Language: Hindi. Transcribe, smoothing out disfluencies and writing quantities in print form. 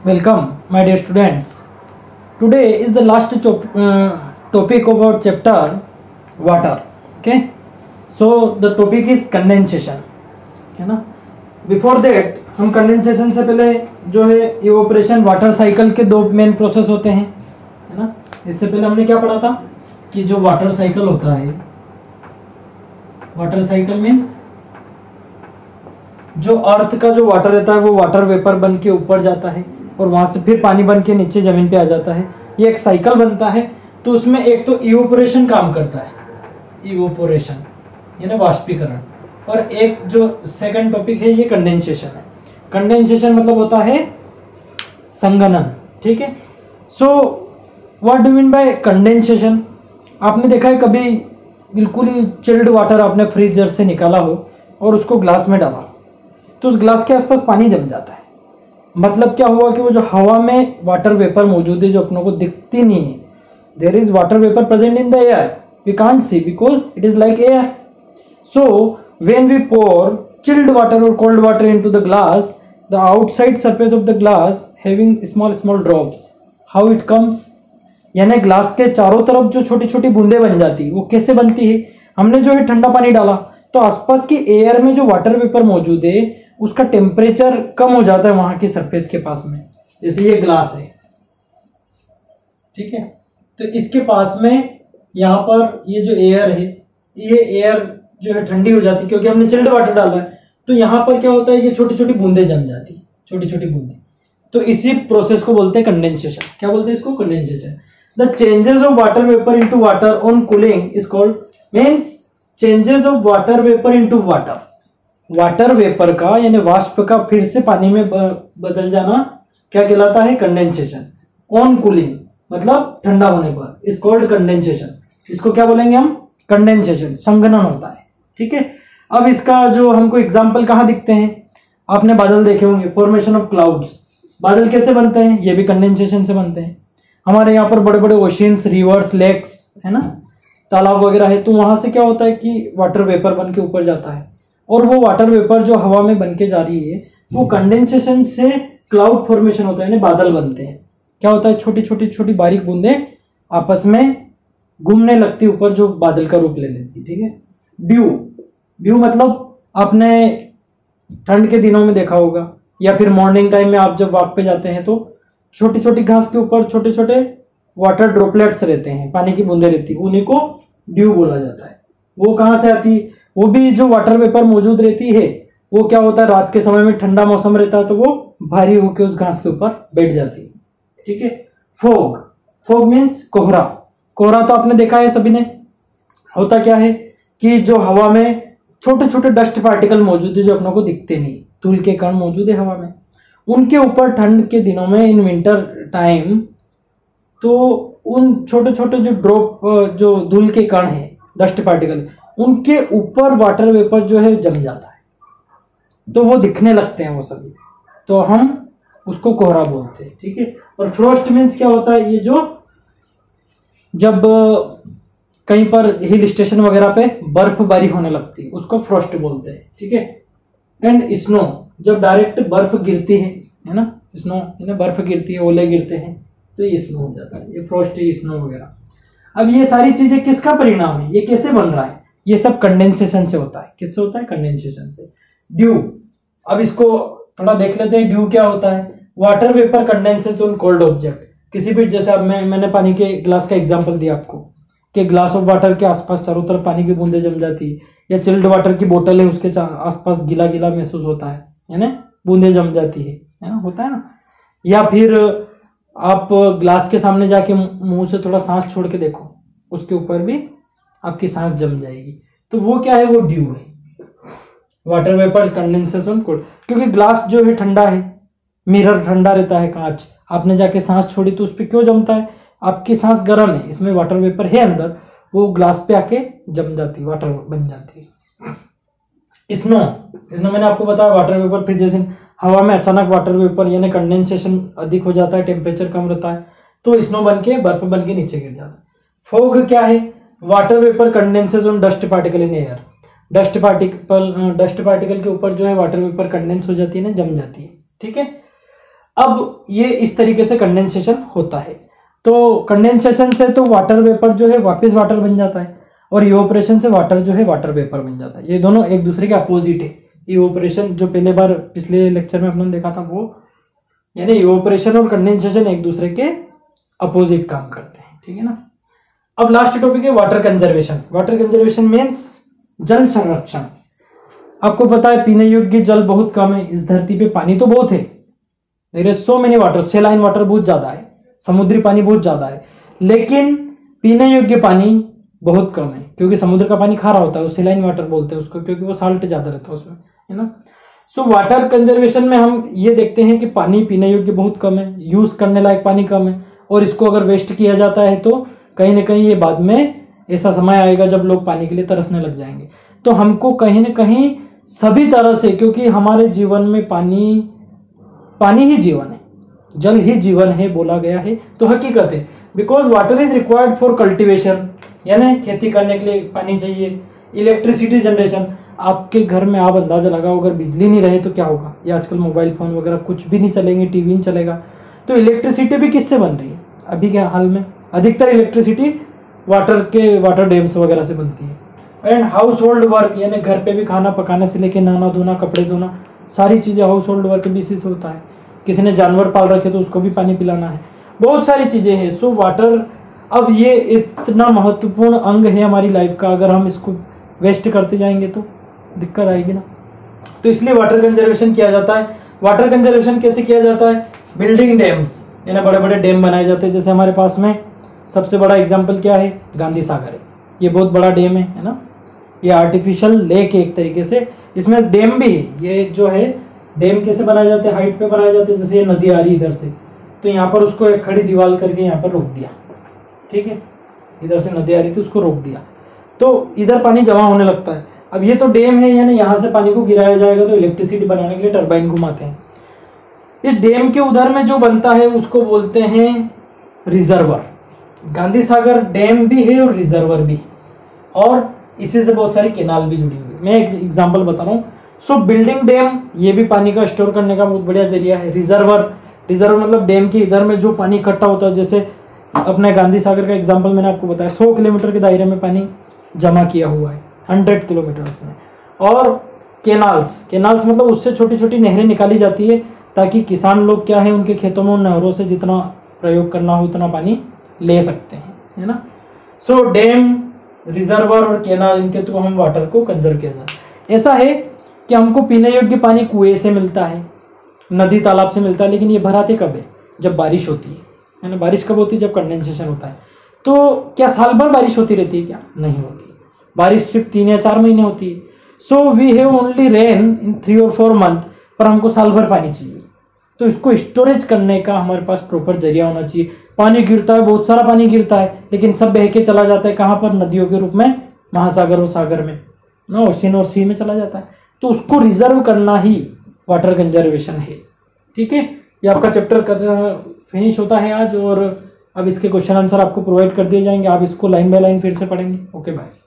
Welcome, my dear students. Today is the last topic about chapter water. Okay, so the topic is condensation. है ना. Before that, हम condensation से पहले जो है evaporation वाटर साइकिल के दो मेन प्रोसेस होते हैं, है ना. इससे पहले हमने क्या पढ़ा था कि जो वाटर साइकिल होता है, वाटर साइकिल मीन्स जो अर्थ का जो वाटर रहता है वो वाटर वेपर बन के ऊपर जाता है और वहां से फिर पानी बन के नीचे जमीन पे आ जाता है. ये एक साइकिल बनता है. तो उसमें एक तो इवोपोरेशन काम करता है, इवोपोरेशन यानी वाष्पीकरण, और एक जो सेकंड टॉपिक है ये कंडेंसेशन है. कंडेंसेशन मतलब होता है संघनन. ठीक है. So what do mean by condensation? आपने देखा है कभी बिल्कुल ही चिल्ड वाटर आपने फ्रीजर से निकाला हो और उसको ग्लास में डाला तो उस ग्लास के आसपास पानी जम जाता है. मतलब क्या हुआ कि वो जो हवा में वाटर वेपर मौजूद है जो अपनों को दिखती नहीं है, there is water vapour present in the air, we can't see because it is like air. So when we pour chilled water और cold water into the glass, the outside surface of the glass having small small drops, how it comes, यानी ग्लास के चारों तरफ जो छोटी छोटी बूंदें बन जाती, वो कैसे बनती है? हमने जो है ठंडा पानी डाला तो आसपास की एयर में जो वाटर वेपर मौजूद है उसका टेम्परेचर कम हो जाता है वहां की सरफेस के पास में. जैसे ये ग्लास है, ठीक है, तो इसके पास में यहाँ पर ये जो एयर है, ये एयर जो है ठंडी हो जाती है क्योंकि हमने चिल्ड वाटर डाला है. तो यहाँ पर क्या होता है, ये छोटी छोटी बूंदें जम जाती, छोटी छोटी बूंदें. तो इसी प्रोसेस को बोलते हैं कंडेंसेशन. क्या बोलते हैं इसको? Condensation. The changes of water vapour into water on cooling is called, means changes of water vapour into water, water vapour का यानी वाष्प का फिर से पानी में बदल जाना क्या कहलाता है? कंडेंसेशन. ऑन कूलिंग मतलब ठंडा होने पर, इज कॉल्ड कंडेंसेशन. इसको क्या बोलेंगे हम? कंडेंसेशन, संघनन होता है. ठीक है. अब इसका जो हमको एग्जांपल कहाँ दिखते हैं, आपने बादल देखे होंगे, फॉर्मेशन ऑफ क्लाउड्स. बादल कैसे बनते हैं? ये भी कंडेंसेशन से बनते हैं. हमारे यहाँ पर बड़े बड़े ओशियंस, रिवर्स, लेक्स, है ना, तालाब वगैरह है, तो वहां से क्या होता है कि वाटर वेपर बन के ऊपर जाता है और वो वाटर वेपर जो हवा में बन के जा रही है वो कंडेंसेशन से क्लाउड फॉर्मेशन होता है, यानी बादल बनते हैं. क्या होता है? छोटी छोटी छोटी बारीक बूंदें आपस में घूमने लगती ऊपर जो बादल का रूप ले लेती. ठीक है. ड्यू, ड्यू मतलब आपने ठंड के दिनों में देखा होगा या फिर मॉर्निंग टाइम में आप जब वॉक पे जाते हैं तो छोटी छोटी घास के ऊपर छोटे छोटे वाटर ड्रॉपलेट्स रहते हैं, पानी की बूंदें रहती, उन्हीं को ड्यू बोला जाता है. वो कहाँ से आती? वो भी जो वाटर वेपर मौजूद रहती है वो क्या होता है, रात के समय में ठंडा मौसम रहता है तो वो भारी होकर उस घास के ऊपर बैठ जाती है. ठीक है. फॉग, फॉग मीन्स कोहरा. कोहरा तो आपने देखा है सभी ने. होता क्या है कि जो हवा में छोटे छोटे डस्ट पार्टिकल मौजूद है जो अपनों को दिखते नहीं, धूल के कण मौजूद है हवा में, उनके ऊपर ठंड के दिनों में इन विंटर टाइम तो उन छोटे छोटे जो ड्रॉप जो धूल के कण है, डस्ट पार्टिकल, उनके ऊपर वाटर वेपर जो है जम जाता है तो वो दिखने लगते हैं वो सभी, तो हम उसको कोहरा बोलते हैं. ठीक है. और फ्रोस्ट मीन्स क्या होता है? ये जो जब कहीं पर हिल स्टेशन वगैरह पे बर्फबारी होने लगती है उसको फ्रोस्ट बोलते हैं. ठीक है. एंड स्नो, जब डायरेक्ट बर्फ गिरती है ना, स्नो है ना, बर्फ गिरती है, ओले गिरते हैं तो ये स्नो हो जाता है, ये फ्रोस्ट, ये स्नो वगैरह. अब ये सारी चीजें किसका परिणाम है? ये कैसे बन रहा है? ये सब कंडेंसेशन से होता है. किससे होता है? कंडेंसेशन से. ड्यू, अब इसको थोड़ा देख लेते हैं. ड्यू क्या होता है? Water vapour condenses on cold object. किसी भी, जैसे अब मैंने पानी के ग्लास का एग्जांपल दिया आपको कि ग्लास ऑफ वाटर के आसपास चारों तरफ पानी की बूंदें जम जाती है, या चिल्ड वाटर की बोतल है उसके आसपास गीला गीला महसूस होता है ना, बूंदें जम जाती है ना, होता है ना. या फिर आप ग्लास के सामने जाके मुंह से थोड़ा सांस छोड़ के देखो, उसके ऊपर भी आपकी सांस जम जाएगी. तो वो क्या है? वो ड्यू है, water vapour condenses on cold. क्योंकि ग्लास जो है ठंडा है, मिरर ठंडा रहता है, कांच, आपने जाके सांस छोड़ी तो उस पर क्यों जमता है? आपकी सांस गर्म है, इसमें वाटर वेपर है अंदर, वो ग्लास पे आके जम जाती है, वाटर बन जाती है. स्नो, स्नो मैंने आपको बताया वाटर वेपर, फिर जैसे हवा में अचानक वाटर वेपर यानी कंडेंसेशन अधिक हो जाता है, टेम्परेचर कम रहता है तो स्नो बन के बर्फ बन के नीचे गिर जाता है. फॉग क्या है? Water vapour condenses on dust particle in air. Dust particle के ऊपर जो है वाटर वेपर कंडेंस हो जाती है ना, जम जाती है. ठीक है. अब ये इस तरीके से कंडेंसेशन होता है। तो कंडेंसेशन से तो वाटर वेपर जो है वापस वाटर बन जाता है, और इवेपोरेशन से वाटर जो है वाटर वेपर बन जाता है। ये दोनों एक दूसरे के अपोजिट है। इवेपोरेशन जो पहले बार पिछले लेक्चर में अपने देखा था वो, यानी इवेपोरेशन और कंडेंसेशन एक दूसरे के अपोजिट काम करते हैं, ठीक है ना। अब लास्ट टॉपिक है water conservation. Water conservation means जल संरक्षण। आपको पता है पीने योग्य जल बहुत कम है इस धरती पे, पानी तो बहुत है, there is so many water, saline water बहुत ज्यादा है, समुद्री पानी बहुत ज्यादा है, लेकिन पीने योग्य पानी बहुत कम है, क्योंकि समुद्र का पानी खारा होता है, सेलाइन वाटर बोलते हैं उसको, क्योंकि वो साल्ट ज्यादा रहता है उसमें, है ना। सो वाटर कंजर्वेशन में हम ये देखते हैं कि पानी पीने योग्य बहुत कम है, यूज करने लायक पानी कम है, और इसको अगर वेस्ट किया जाता है तो कहीं ना कहीं ये बाद में ऐसा समय आएगा जब लोग पानी के लिए तरसने लग जाएंगे। तो हमको कहीं ना कहीं सभी तरह से, क्योंकि हमारे जीवन में पानी ही जीवन है, जल ही जीवन है बोला गया है, तो हकीकत है। Because water is required for cultivation, यानी खेती करने के लिए पानी चाहिए, इलेक्ट्रिसिटी जनरेशन। आपके घर में आप अंदाजा लगाओ अगर बिजली नहीं रहे तो क्या होगा, ये आजकल मोबाइल फोन वगैरह कुछ भी नहीं चलेंगे, टीवी नहीं चलेगा, तो इलेक्ट्रिसिटी भी किससे बन रही है अभी के हाल में? अधिकतर इलेक्ट्रिसिटी वाटर डैम्स वगैरह से बनती है। एंड हाउस होल्ड वर्क, यानी घर पे भी खाना पकाने से लेके नहाना धोना, कपड़े धोना, सारी चीज़ें हाउस होल्ड वर्क बेसिस से होता है। किसी ने जानवर पाल रखे तो उसको भी पानी पिलाना है, बहुत सारी चीज़ें हैं। सो वाटर अब ये इतना महत्वपूर्ण अंग है हमारी लाइफ का, अगर हम इसको वेस्ट करते जाएंगे तो दिक्कत आएगी ना। तो इसलिए वाटर कंजर्वेशन किया जाता है। वाटर कंजर्वेशन कैसे किया जाता है? बिल्डिंग डैम्स, यानी बड़े बड़े डैम बनाए जाते हैं। जैसे हमारे पास में सबसे बड़ा एग्जाम्पल क्या है? गांधी सागर है, ये बहुत बड़ा डैम है ना। ये आर्टिफिशियल लेक है एक तरीके से, इसमें डैम भी है। ये जो है डैम कैसे बनाए जाते हैं? हाइट पे बनाए जाते हैं। जैसे ये नदी आ रही इधर से, तो यहाँ पर उसको एक खड़ी दीवार करके यहाँ पर रोक दिया, ठीक है, इधर से नदी आ रही थी उसको रोक दिया, तो इधर पानी जमा होने लगता है। अब ये तो डैम है, यानी यहाँ से पानी को गिराया जाएगा, तो इलेक्ट्रिसिटी बनाने के लिए टरबाइन घुमाते हैं। इस डैम के उधर में जो बनता है उसको बोलते हैं रिजर्वर। गांधी सागर डैम भी है और रिजर्वर भी है, और इसी से बहुत सारी केनाल भी जुड़ी हुई है। मैं एक एग्जांपल बता रहा हूँ। सो बिल्डिंग डैम, ये भी पानी का स्टोर करने का बहुत बढ़िया जरिया है। रिजर्वर मतलब डैम के इधर में जो पानी इकट्ठा होता है, जैसे अपने गांधी सागर का एग्जांपल मैंने आपको बताया, 100 किलोमीटर के दायरे में पानी जमा किया हुआ है, 100 किलोमीटर्स में। और केनाल्स मतलब उससे छोटी छोटी नहरें निकाली जाती है, ताकि किसान लोग क्या है उनके खेतों में उन नहरों से जितना प्रयोग करना हो उतना पानी ले सकते हैं, है ना। सो डैम, रिजर्वर और केनाल, इनके थ्रू हम वाटर को कंजर्व किया जाता है। ऐसा है कि हमको पीने योग्य पानी कुएं से मिलता है, नदी तालाब से मिलता है, लेकिन ये भराते कब है? जब बारिश होती है ना। बारिश कब होती है? जब कंडेंसेशन होता है। तो क्या साल भर बारिश होती रहती है? क्या नहीं होती। बारिश सिर्फ 3 या 4 महीने होती है। So we have only rain in 3 और 4 मंथ, पर हमको साल भर पानी चाहिए। तो इसको स्टोरेज करने का हमारे पास प्रॉपर जरिया होना चाहिए। पानी गिरता है, बहुत सारा पानी गिरता है, लेकिन सब बह के चला जाता है कहाँ पर? नदियों के रूप में, महासागर और सागर में ना, ओशियन और सी में चला जाता है। तो उसको रिजर्व करना ही वाटर कंजर्वेशन है, ठीक है। ये आपका चैप्टर फिनिश होता है आज, और अब इसके क्वेश्चन आंसर आपको प्रोवाइड कर दिए जाएंगे। आप इसको लाइन बाय लाइन फिर से पढ़ेंगे। Okay bye.